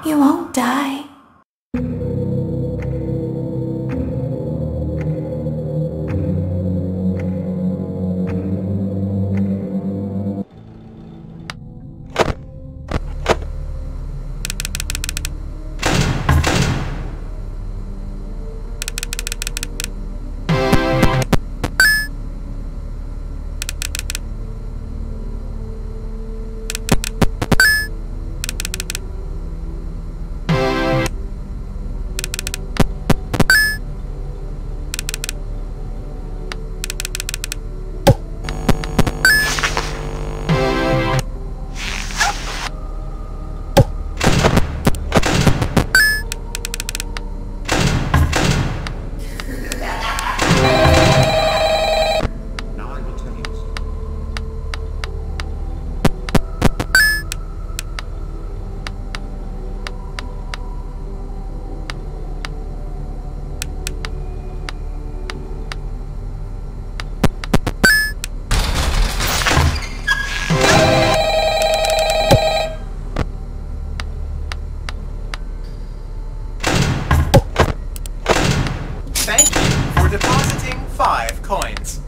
You won't die. Thank you for depositing 5 coins.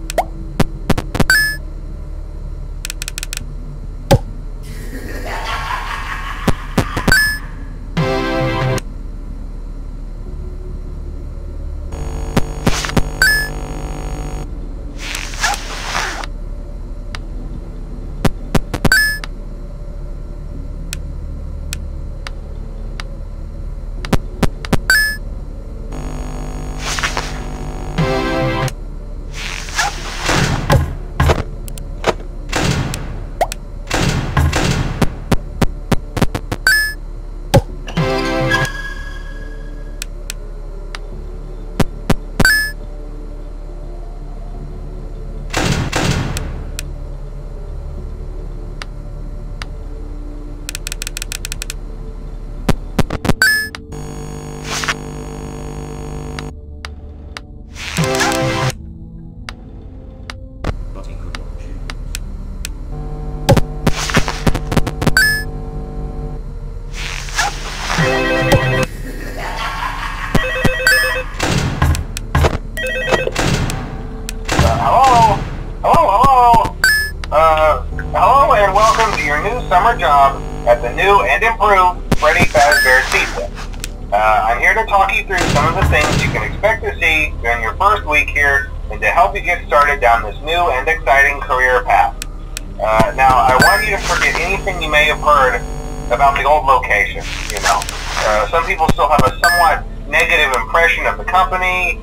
Hello and welcome to your new summer job at the new and improved Freddy Fazbear's Pizza. I'm here to talk you through some of the things you can expect to see during your first week here and to help you get started down this new and exciting career path. Now, I want you to forget anything you may have heard about the old location, you know. Some people still have a somewhat negative impression of the company.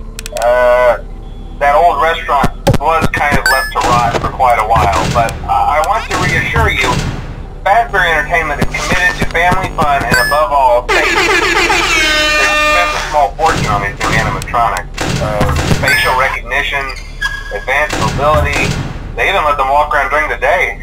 That old restaurant was kind of left to rot for quite a while, but I want to reassure you, Fazbear Entertainment is committed to family fun and above all, safety. They've spent a small fortune on these new animatronics. Facial recognition, advanced mobility, they even let them walk around during the day.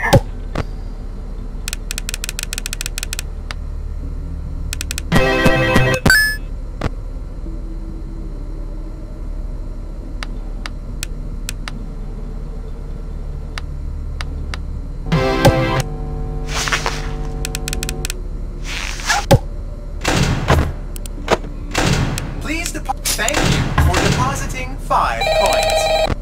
Thank you for depositing 5 coins.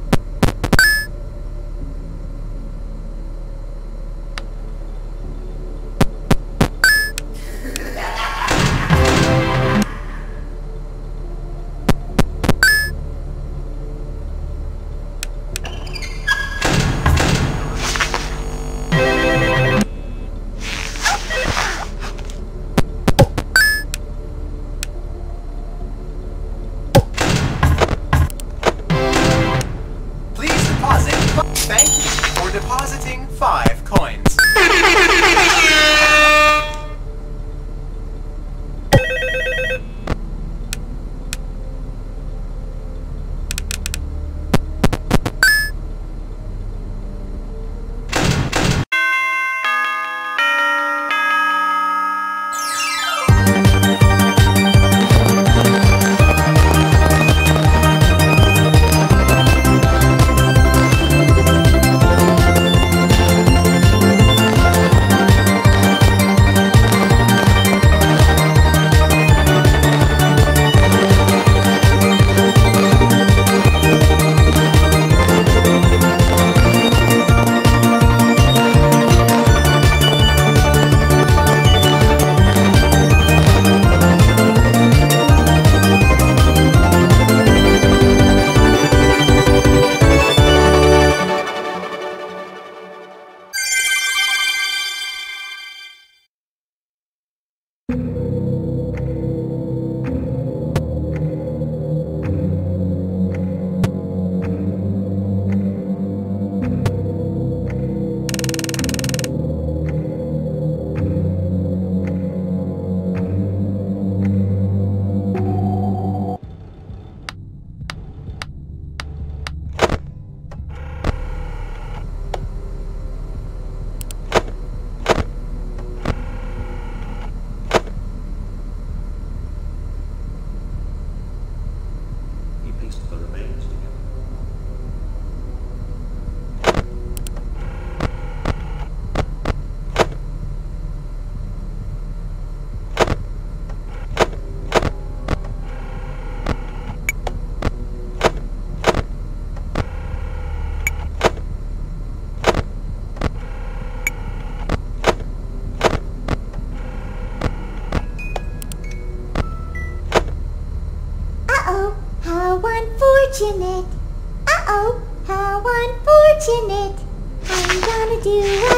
Unfortunate. Uh-oh, how unfortunate. I'm gonna do